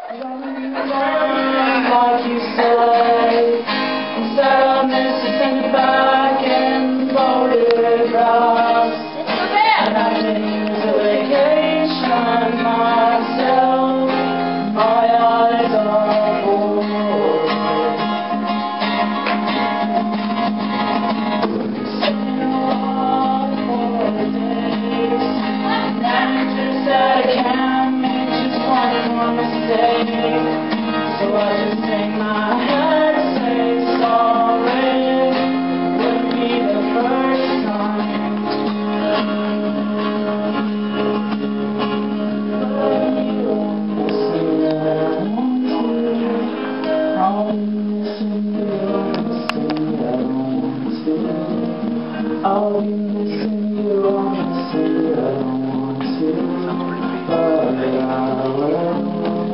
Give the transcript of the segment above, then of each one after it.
Like you said, instead of missing, send it back in photographs. And I can use a vacation myself. My eyes are bored. Staying alive for days. Manager said I can't make just one more mistake. So I just take my head, say sorry, wouldn't be the first time. But you won't listen that I want to. I'll be missing you, I'll missing you, I don't want to. I'll be missing you, I'll missing you, I don't want to. But I will.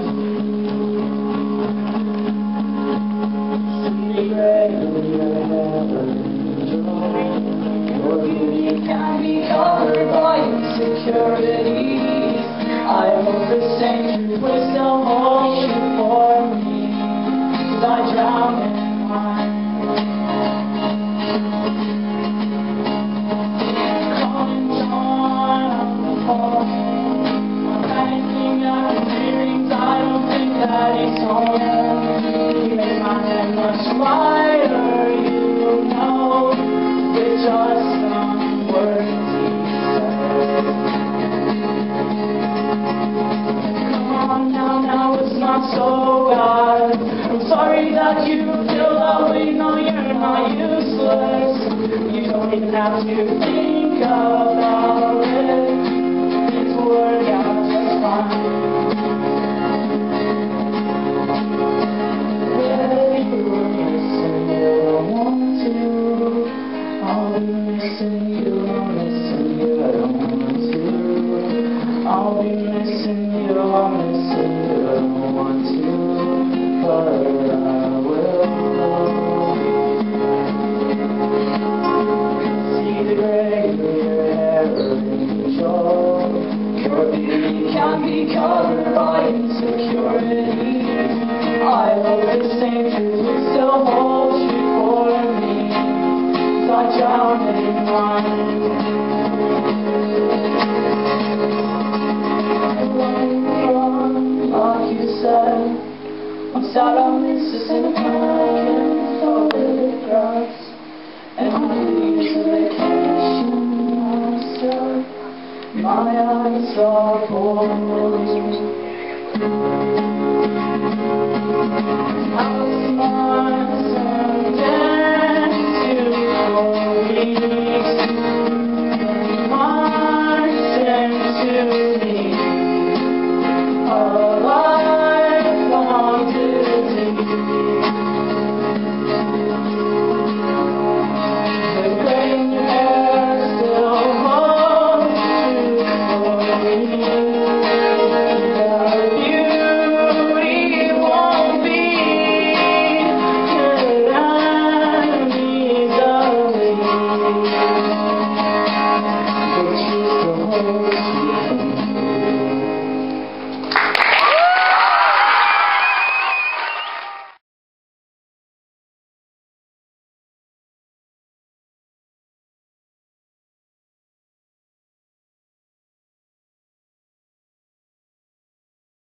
Your beauty can be covered by insecurities. I hope the same truth will still hold you for me, 'cause I drown in mine. Calling John on the phone, panicking after feelings. I don't think that he's home. He made my head much lighter, you know. It's just some words he said. Come on now, it's not so bad. I'm sorry that you feel that way. No, you're not useless. You don't even have to think about it. It's work out just fine. I'll be missing you, I'll missing you, I don't want to. I'll be missing you, I'll missing you, I don't want to. But I will. See the gray of your hair, angel. Your beauty can be covered by insecurities. I hope the same truth will still hold you for me. I drown in wine. Like you said, I'm sad I miss this in a pack and photographs. And I need a vacation myself. My eyes are bored. How's my Sunday to me?